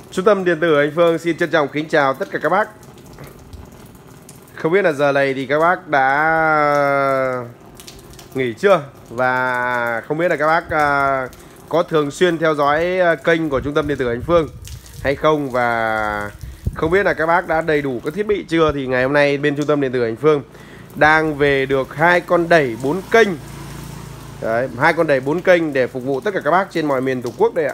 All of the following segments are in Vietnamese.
Trung tâm điện tử Anh Phương xin trân trọng kính chào tất cả các bác. Không biết là giờ này thì các bác đã nghỉ chưa? Và không biết là các bác có thường xuyên theo dõi kênh của Trung tâm điện tử Anh Phương hay không? Và không biết là các bác đã đầy đủ các thiết bị chưa? Thì ngày hôm nay bên Trung tâm điện tử Anh Phương đang về được 2 con đẩy 4 kênh. Đấy, 2 con đẩy 4 kênh để phục vụ tất cả các bác trên mọi miền Tổ quốc đây ạ.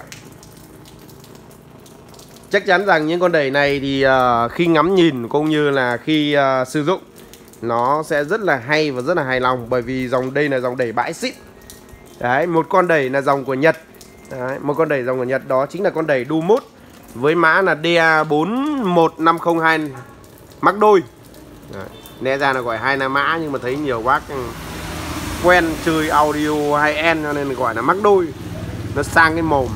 Chắc chắn rằng những con đẩy này thì khi ngắm nhìn cũng như là khi sử dụng nó sẽ rất là hay và rất là hài lòng. Bởi vì dòng đây là dòng đẩy bãi xịn. Đấy, một con đẩy là dòng của Nhật. Đấy, một con đẩy dòng của Nhật đó chính là con đẩy Dumut với mã là DA41502 mắc đôi. Đấy, lẽ ra là gọi 2 là mã nhưng mà thấy nhiều bác quen chơi audio high-end cho nên gọi là mắc đôi. Nó sang cái mồm.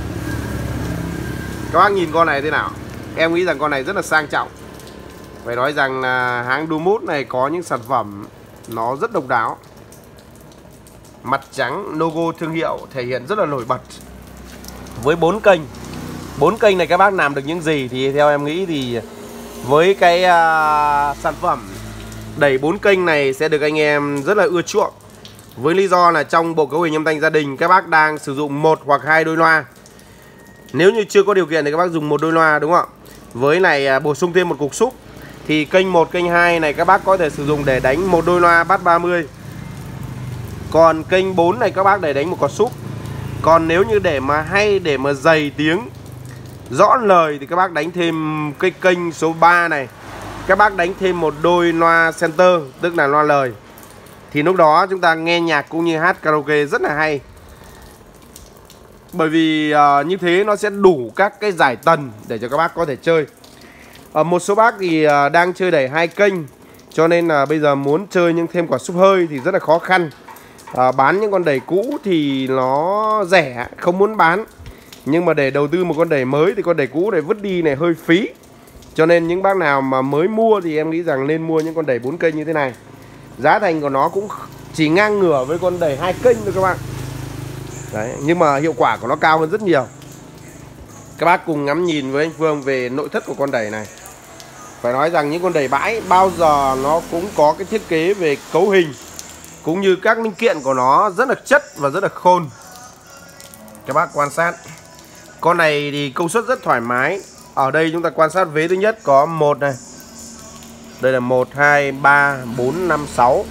Các bác nhìn con này thế nào? Em nghĩ rằng con này rất là sang trọng. Phải nói rằng là hãng Dumut này có những sản phẩm nó rất độc đáo. Mặt trắng, logo thương hiệu thể hiện rất là nổi bật. Với 4 kênh. 4 kênh này các bác làm được những gì? Thì theo em nghĩ thì với cái sản phẩm đẩy 4 kênh này sẽ được anh em rất là ưa chuộng. Với lý do là trong bộ cấu hình âm thanh gia đình các bác đang sử dụng 1 hoặc 2 đôi loa. Nếu như chưa có điều kiện thì các bác dùng 1 đôi loa, đúng không ạ? Với này bổ sung thêm một cục xúc thì kênh 1, kênh 2 này các bác có thể sử dụng để đánh 1 đôi loa bass 30. Còn kênh 4 này các bác để đánh một cọt xúc. Còn nếu như để mà hay, để mà dày tiếng rõ lời thì các bác đánh thêm cái kênh số 3 này. Các bác đánh thêm một đôi loa center, tức là loa lời. Thì lúc đó chúng ta nghe nhạc cũng như hát karaoke rất là hay. Bởi vì như thế nó sẽ đủ các cái giải tần để cho các bác có thể chơi. Một số bác thì đang chơi đẩy 2 kênh, cho nên là bây giờ muốn chơi nhưng thêm quả xúc hơi thì rất là khó khăn. Bán những con đẩy cũ thì nó rẻ, không muốn bán. Nhưng mà để đầu tư một con đẩy mới thì con đẩy cũ này vứt đi này hơi phí. Cho nên những bác nào mà mới mua thì em nghĩ rằng nên mua những con đẩy 4 kênh như thế này. Giá thành của nó cũng chỉ ngang ngửa với con đẩy 2 kênh thôi các bạn. Đấy, nhưng mà hiệu quả của nó cao hơn rất nhiều. Các bác cùng ngắm nhìn với anh Phương về nội thất của con đẩy này. Phải nói rằng những con đẩy bãi bao giờ nó cũng có cái thiết kế về cấu hình cũng như các linh kiện của nó rất là chất và rất là khôn. Các bác quan sát. Con này thì công suất rất thoải mái. Ở đây chúng ta quan sát vế thứ nhất có 1 này. Đây là 1, 2, 3, 4, 5, 6.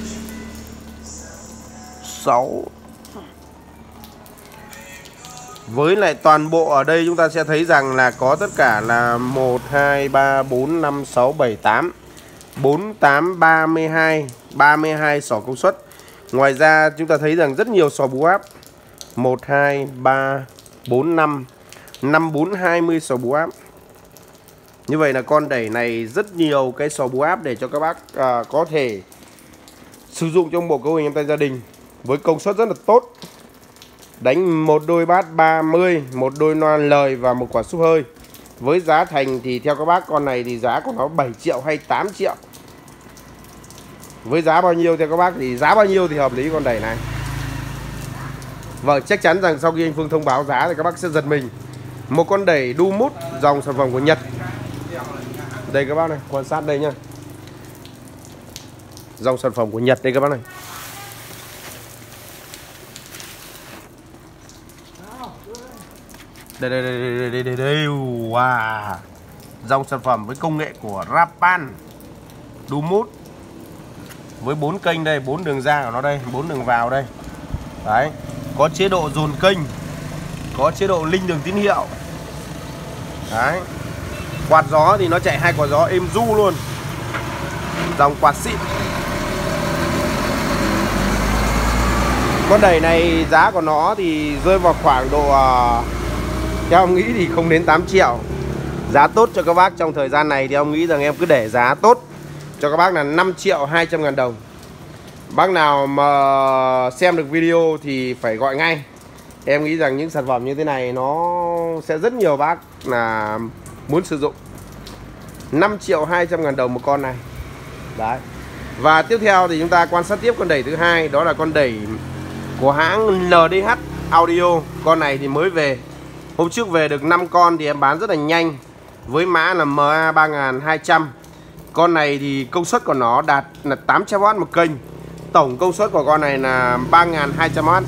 6. Với lại toàn bộ ở đây chúng ta sẽ thấy rằng là có tất cả là 1, 2, 3, 4, 5, 6, 7, 8 4, 8, 32 xỏ công suất. Ngoài ra chúng ta thấy rằng rất nhiều xò bù áp 1, 2, 3, 4, 5 5, 4, 20 xò bù áp. Như vậy là con đẩy này rất nhiều cái xò bù áp để cho các bác có thể sử dụng trong bộ cấu hình âm thanh gia đình với công suất rất là tốt. Đánh một đôi bass 30, một đôi loa lời và một quả xúc hơi. Với giá thành thì theo các bác con này thì giá của nó 7 triệu hay 8 triệu. Với giá bao nhiêu theo các bác thì giá bao nhiêu thì hợp lý con đẩy này. Vâng, chắc chắn rằng sau khi anh Phương thông báo giá thì các bác sẽ giật mình. Một con đẩy Dumut dòng sản phẩm của Nhật. Đây các bác này, quan sát đây nhá. Dòng sản phẩm của Nhật đây các bác này. Đây. Wow. Dòng sản phẩm với công nghệ của Rapan Dumut. Với 4 kênh đây, 4 đường ra của nó đây, 4 đường vào đây. Đấy, có chế độ dồn kênh, có chế độ linh đường tín hiệu. Đấy. Quạt gió thì nó chạy 2 quạt gió êm du luôn. Dòng quạt xịn. Con đẩy này giá của nó thì rơi vào khoảng độ theo ông nghĩ thì không đến 8 triệu. Giá tốt cho các bác trong thời gian này thì ông nghĩ rằng em cứ để giá tốt cho các bác là 5 triệu 200 ngàn đồng. Bác nào mà xem được video thì phải gọi ngay. Em nghĩ rằng những sản phẩm như thế này nó sẽ rất nhiều bác là muốn sử dụng. 5 triệu 200 ngàn đồng một con này. Đấy. Và tiếp theo thì chúng ta quan sát tiếp con đẩy thứ hai, đó là con đẩy của hãng LDH Audio. Con này thì mới về. Hôm trước về được 5 con thì em bán rất là nhanh với mã là MA 3200. Con này thì công suất của nó đạt là 800W một kênh. Tổng công suất của con này là 3200W.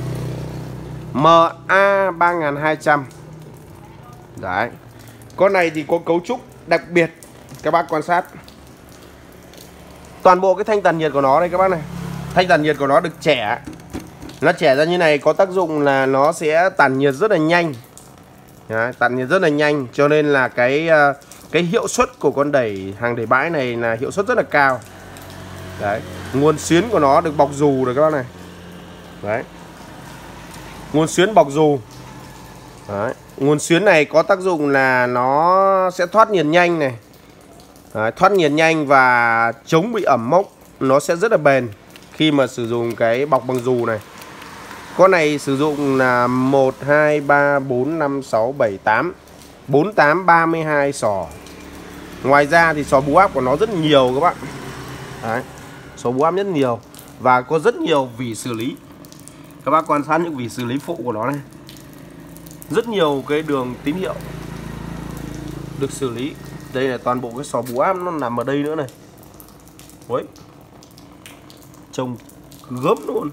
MA 3200. Đấy. Con này thì có cấu trúc đặc biệt, các bác quan sát. Toàn bộ cái thanh tản nhiệt của nó đây các bác này. Thanh tản nhiệt của nó được chẻ. Nó chẻ ra như này có tác dụng là nó sẽ tản nhiệt rất là nhanh. Đấy, tản nhiệt rất là nhanh, cho nên là cái hiệu suất của con đẩy hàng đẩy bãi này là hiệu suất rất là cao. Đấy, nguồn xuyến của nó được bọc dù rồi các bác này. Đấy. Nguồn xuyến bọc dù. Đấy. Nguồn xuyến này có tác dụng là nó sẽ thoát nhiệt nhanh này. Đấy, thoát nhiệt nhanh và chống bị ẩm mốc. Nó sẽ rất là bền khi mà sử dụng cái bọc bằng dù này. Con này sử dụng là 1, 2, 3, 4, 5, 6, 7, 8 48, 32 sò. Ngoài ra thì sò bù áp của nó rất nhiều các bạn. Đấy, sò bù áp rất nhiều. Và có rất nhiều vỉ xử lý. Các bác quan sát những vỉ xử lý phụ của nó này. Rất nhiều cái đường tín hiệu được xử lý. Đây là toàn bộ cái sò bù áp nó nằm ở đây nữa này. Ôi, trông gớm luôn.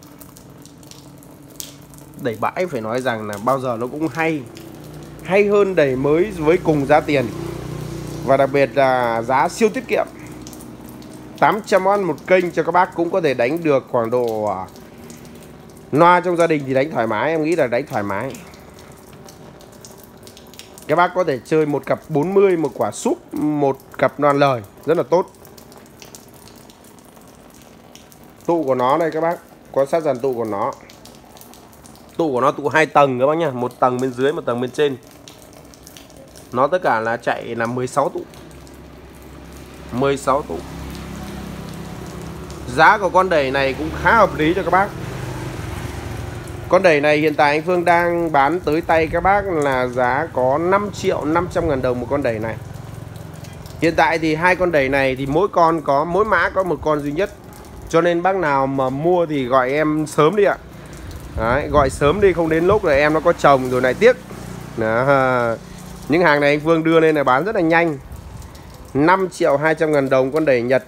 Đẩy bãi phải nói rằng là bao giờ nó cũng hay hơn đẩy mới với cùng giá tiền. Và đặc biệt là giá siêu tiết kiệm. 800W một kênh cho các bác cũng có thể đánh được khoảng độ loa trong gia đình thì đánh thoải mái, em nghĩ là đánh thoải mái. Các bác có thể chơi một cặp 40, một quả súp, một cặp loàn lời rất là tốt. Tụ của nó đây các bác, quan sát dàn tụ của nó. Tụ của nó tụ 2 tầng các bác nhá, một tầng bên dưới, một tầng bên trên. Nó tất cả là chạy là 16 tụ. 16 tụ. Giá của con đẩy này cũng khá hợp lý cho các bác. Con đẩy này hiện tại anh Phương đang bán tới tay các bác là giá có 5.500.000 đồng một con đẩy này. Hiện tại thì hai con đẩy này thì mỗi mã có một con duy nhất. Cho nên bác nào mà mua thì gọi em sớm đi ạ. Đấy, gọi sớm đi, không đến lúc rồi em nó có chồng rồi lại tiếc. Đó. Những hàng này anh Phương đưa lên là bán rất là nhanh. 5.200.000 đồng con đẩy Nhật.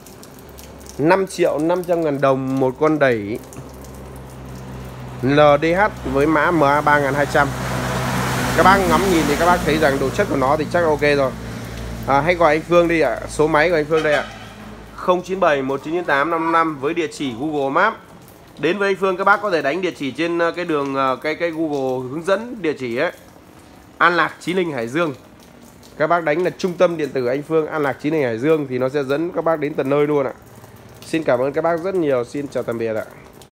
5.500.000 đồng một con đẩy LDH với mã MA 3200. Các bác ngắm nhìn thì các bác thấy rằng độ chất của nó thì chắc ok rồi. Hãy gọi anh Phương đi ạ. Số máy của anh Phương đây ạ. 097 1998 55 với địa chỉ Google Maps. Đến với anh Phương các bác có thể đánh địa chỉ trên cái đường cái Google hướng dẫn địa chỉ ấy. An Lạc Chí Linh Hải Dương. Các bác đánh là trung tâm điện tử anh Phương An Lạc Chí Linh Hải Dương thì nó sẽ dẫn các bác đến tận nơi luôn ạ. Xin cảm ơn các bác rất nhiều. Xin chào tạm biệt ạ.